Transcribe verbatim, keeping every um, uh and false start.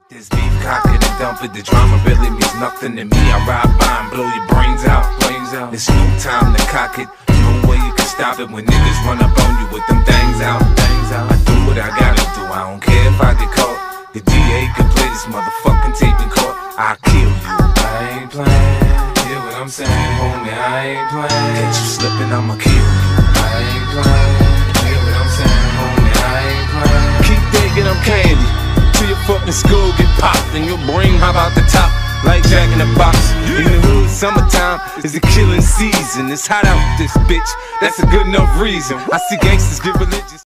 This beef cocking and dumping, the drama really means nothing to me. I ride by and blow your brains out, brains out. It's no time to cock it, no way you can stop it when niggas run up on you with them things out, things out. I do what I gotta do, I don't care if I get caught. The D A can play this motherfucking tape in court. I'll kill you. I ain't playing, hear what I'm saying, homie, I ain't playing. Catch you slipping, I'ma kill you. I ain't playing, hear what I'm saying, homie, I ain't playing. Keep thinking I'm candy till your fucking skull get popped and your brain hop out the top like Jack in the Box. In the hood, summertime is the killing season. It's hot out this bitch, that's a good enough reason. I see gangsters get religious.